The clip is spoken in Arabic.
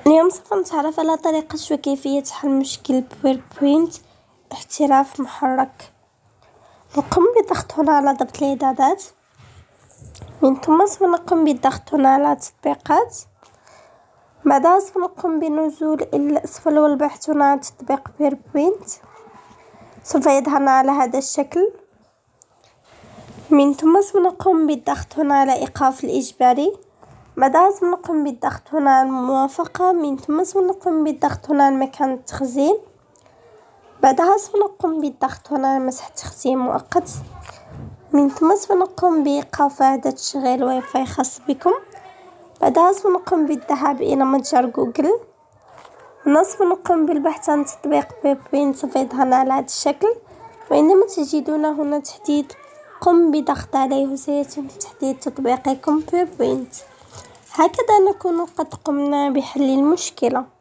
اليوم سوف نتعرف على طريقة وكيفية حل مشكل بويربوينت احتراف محرك. نقوم بالضغط هنا على ضبط الإعدادات، من ثم سوف نقوم بالضغط هنا على تطبيقات. بعدها سوف نقوم بالنزول إلى الأسفل والبحث هنا عن تطبيق بويربوينت، سوف يظهرنا على هذا الشكل. من ثم سوف نقوم بالضغط هنا على إيقاف الإجباري، بعدها سوف نقوم بالضغط هنا على الموافقة، من ثم سوف نقوم بالضغط هنا على مكان التخزين، بعدها سوف نقوم بالضغط هنا على مسح تخزين مؤقت، من ثم سوف نقوم بإيقاف إعادة تشغيل واي فاي خاص بكم. بعدها سوف نقوم بالذهاب إلى متجر جوجل، هنا سوف نقوم بالبحث عن تطبيق بويربوينت، سوف يظهرنا على هذا الشكل. وعندما تجدون هنا تحديد قم بضغط عليه وسيتم تحديد تطبيقكم بويربوينت. هكذا نكون قد قمنا بحل المشكلة.